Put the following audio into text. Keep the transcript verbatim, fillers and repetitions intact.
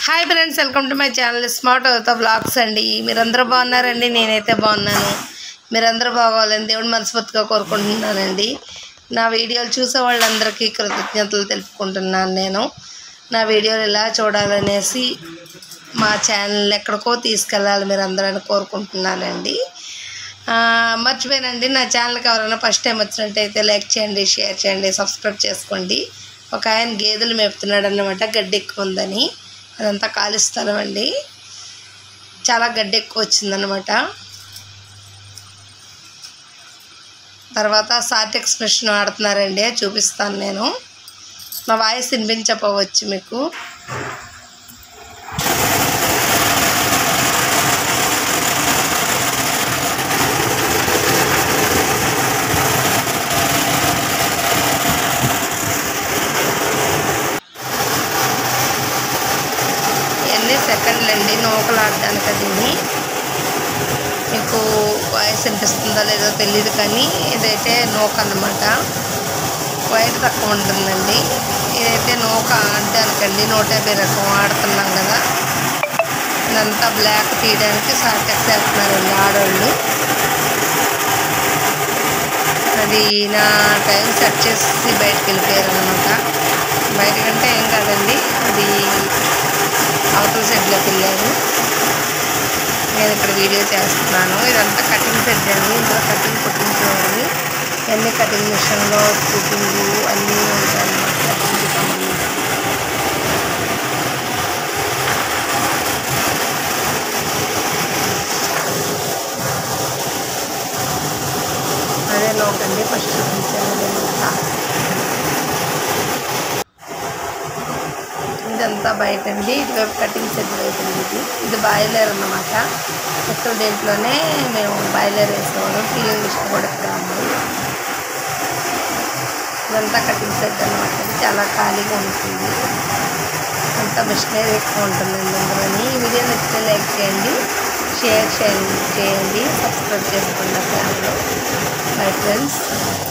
Hi friends, welcome to my channel smart అవుతా vlogs అండి. మీరందరూ బాగున్నారండి? నేనైతే బాగున్నాను. మీరందరూ బాగోవాలని దేవుడు మనస్ఫూర్తిగా కోరుకుంటున్నానండి. నా వీడియోలు చూసే వాళ్ళందరికీ కృతజ్ఞతలు తెలుపుకుంటున్నాను. నేను నా వీడియోలు ఇలా చూడాలనేసి మా ఛానల్ ఎక్కడికో తీసుకెళ్ళాలి మీరు అందరూ కోరుకుంటున్నానండి. మర్చిపోయానండి, నా ఛానల్కి ఎవరైనా ఫస్ట్ టైం వచ్చినట్టయితే లైక్ చేయండి, షేర్ చేయండి, సబ్స్క్రైబ్ చేసుకోండి. ఒక ఆయన గేదెలు మేపుతున్నాడు అన్నమాట, గడ్డి ఎక్కువ ఉందని. అదంతా ఖాళీ స్థలం అండి, చాలా గడ్డి ఎక్కువ వచ్చిందనమాట. తర్వాత సార్ట్ ఎక్స్ప్రెషన్ ఆడుతున్నారండి, చూపిస్తాను నేను. నా వాయిస్ వినిపించకపోవచ్చు మీకు. సెకండ్లు అండి నూకలు ఆడడానికి. అది మీకు వాయిస్ వినిపిస్తుందో లేదో తెలియదు, కానీ ఇదైతే నూక అన్నమాట. వైట్ తక్కువ ఉంటుందండి. ఇదైతే నూక ఆడడానికండి, నూట యాభై రకం ఆడుతున్నాం కదా. ఇదంతా బ్లాక్ తీయడానికి సార్టెక్స్ వేస్తున్నారండి ఆడవాళ్ళు. అది నా టైం సెట్ చేసి బయటకు వెళ్ళిపోయారు అనమాట. బయటకంటే ఏం కాదండి, అది అవతల సెట్లోకి వెళ్ళారు. నేను ఇక్కడ వీడియో చేస్తున్నాను. ఇదంతా కటింగ్ సెట్ అండి, ఇందులో కటింగ్ కుట్టించేవాళ్ళు. అన్ని కటింగ్ మిషన్లో కుకింగ్ అన్నీ ఉంటాయన్నమాట. కటింగ్కి సంబంధించి అదే లోకండి ఫస్ట్ చూపించాను. ఇదంతా బయట అండి, ఇటువైపు కటింగ్ సెట్ వైపు ఇది ఇది బాయిలర్ అన్నమాట. ఎక్కువ దేంట్లోనే మేము బాయిలర్ వేసేవాళ్ళం. ఫీలింగ్ మిషన్ కూడా ఇక్కడ ఉంది. ఇదంతా కటింగ్ సెట్ అన్నమాట. చాలా ఖాళీగా ఉంటుంది, అంతా మిషనరీ ఎక్కువ ఉంటుందండి అందులోని. ఈ వీడియో నచ్చితే లైక్ చేయండి, షేర్ చేయండి, సబ్స్క్రైబ్ చేసుకోండి నా ఛానల్. Bye friends.